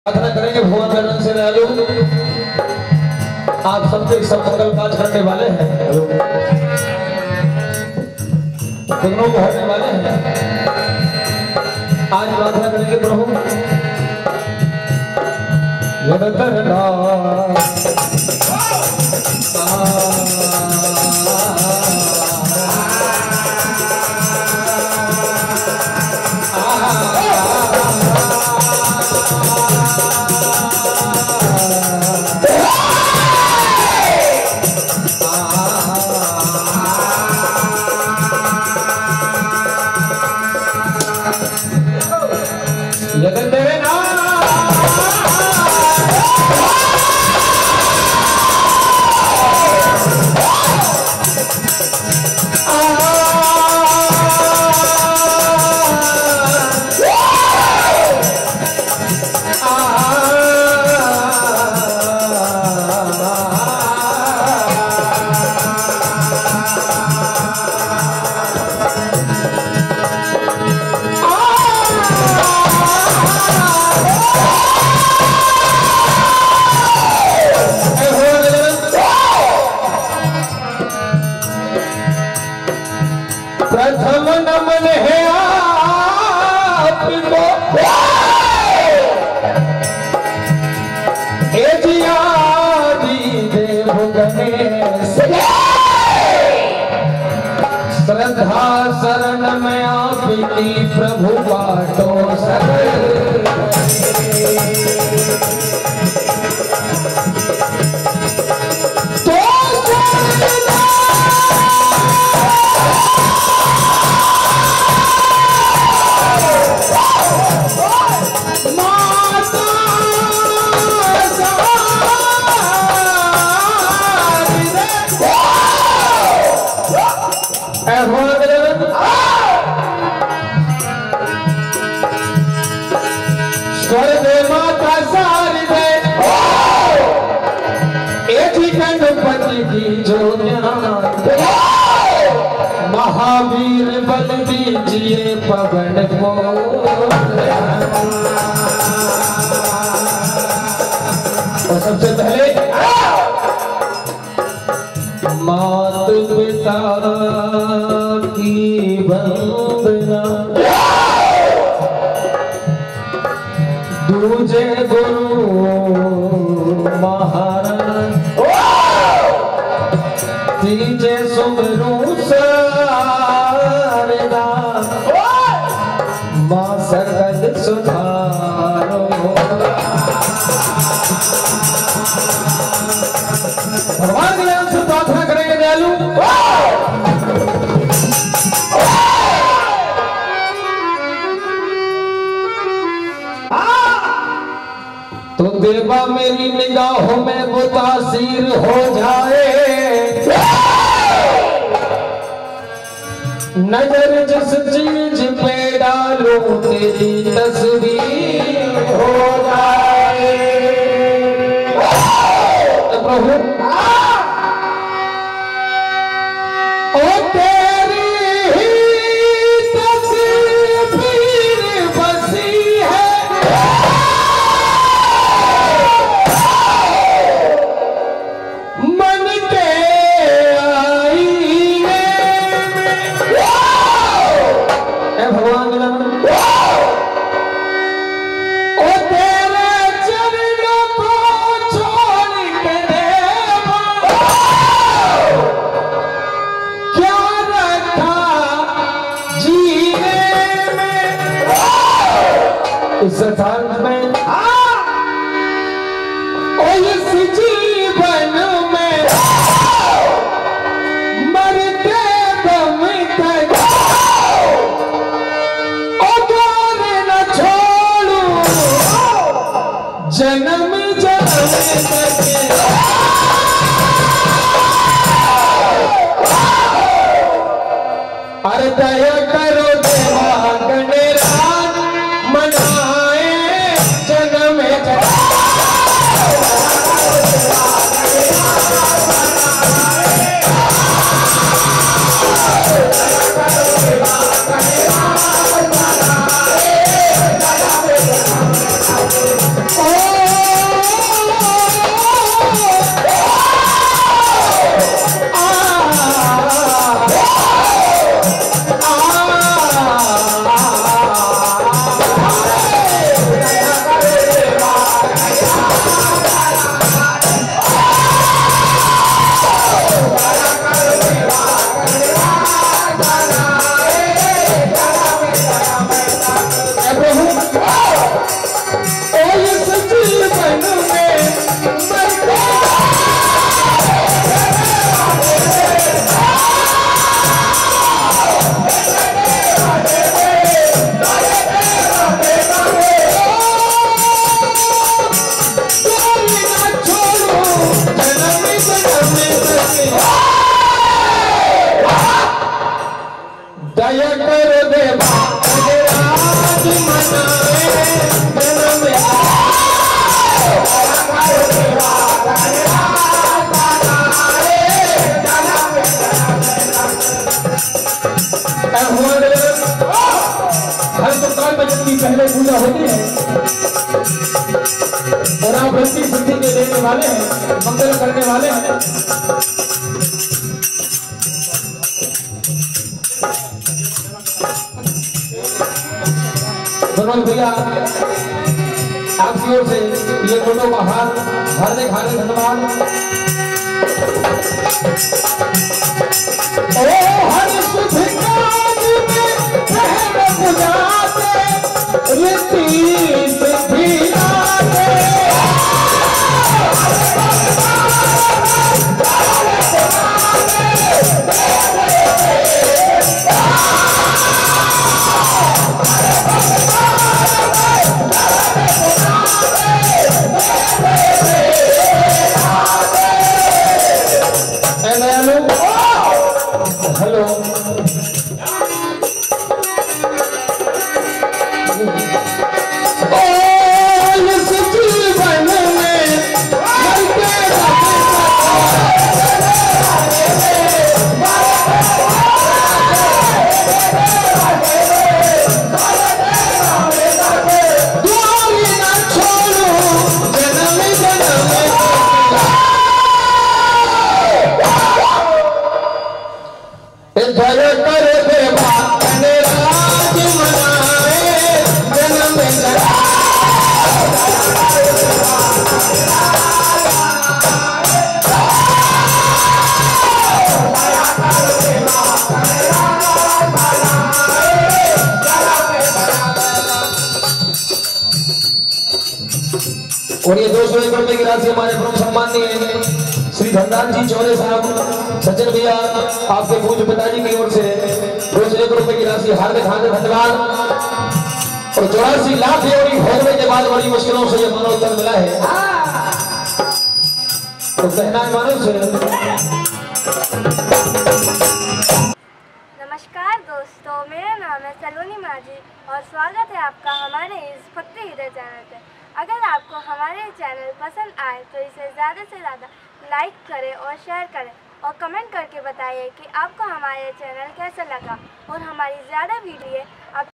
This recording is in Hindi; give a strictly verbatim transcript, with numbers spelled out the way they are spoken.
प्रार्थना करेंगे भगवान चरण से दयालु आप सबके सब मंगल काज करने वाले हैं, विघ्नों को हरने वाले हैं। आज प्रार्थना करेंगे प्रभु यद करना प्रथम नमन है आपको हे जी आदि देव गणेश, श्रद्धा शरण में आपकी प्रभु बाटो शरण। स्वर्ग माता शारदे एक गणपति की जो ज्ञान, महावीर बल दीजिए पवन को। तो सबसे पहले मात पिता की वंदना, दूजे गुरु महाराज, तीजे सुमरू सारदा, मां सकल सुधारो। भगवान के नाम से प्रार्थना करेंगे दयालु। तो देवा मेरी निगाहों में वो तासीर हो जाए, नजर जिस चीज पे डालो तेरी तस्वीर हो जाए। तो प्रभु ओ तेरी ही तस्वीर बसी है, मन के आईने में। ए भगवान ओ तेरे चरणों को छोड़ के देवा क्या रखा जीने में। इस स्थान में ओ इस जीवन में मरते दम तक ओ द्वार न छोड़ू जन्म जन्म तक। अरे दया करो देवा गणराज, मनाए जन्म जन्म। Oh पहले पूजा होती है और आप वृत्ति सिद्धि के देने वाले हैं, मंगल करने वाले हैं। मनोज भैया आपकी ओर से ये फोटो का हार हार्दिक हार्दिक धन्यवाद। ओ हर सुख काज में पहल बुझाते रीति सिद्धि लाते। हेलो और ये दो सौ एक रुपए की राशि हमारे प्रमुख सम्माननीय श्री धनराज जी चौरे साहब सज्जन भैया आपके पूज्य पिताजी की ओर से दो सौ एक रुपए की राशि हार्दिक हार्दिक धन्यवाद। और चौरासी लाख योगी भोगने के बाद बड़ी मुश्किलों से ये मनोत्तर मिला है, तो कहना है मानो से। नमस्कार दोस्तों, मेरा नाम है सलोनी माझी और स्वागत है आपका हमारे इस भक्ति हृदय चैनल पे। अगर आपको हमारे चैनल पसंद आए तो इसे ज़्यादा से ज़्यादा लाइक करें और शेयर करें और कमेंट करके बताइए कि आपको हमारे चैनल कैसा लगा और हमारी ज़्यादा वीडियो आप